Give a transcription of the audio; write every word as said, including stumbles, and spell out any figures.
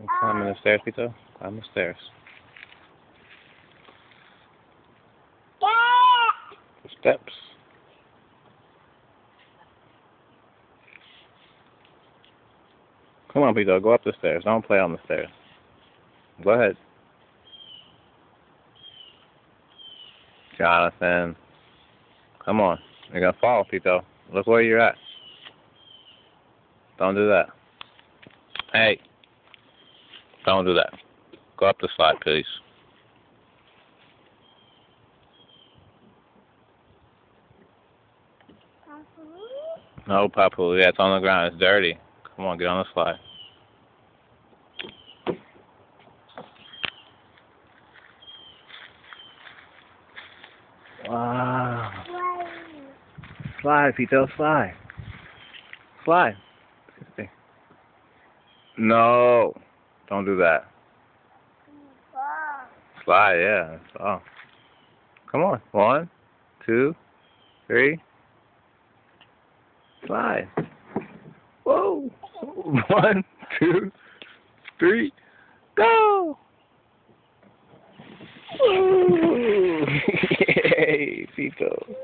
Climbing the stairs, Pito. Climb the stairs. The steps. Come on, Pito. Go up the stairs. Don't play on the stairs. Go ahead. Jonathan. Come on. You're going to fall, Pito. Look where you're at. Don't do that. Hey. Don't do that. Go up the slide, please. No, Papu. Yeah, it's on the ground. It's dirty. Come on, get on the slide. Wow. Slide, Pito. Slide. Slide. No. Don't do that. Slide, yeah. That's all. Come on. One, two, three. Slide. Whoa. One, two, three. Go. Yay, Pito.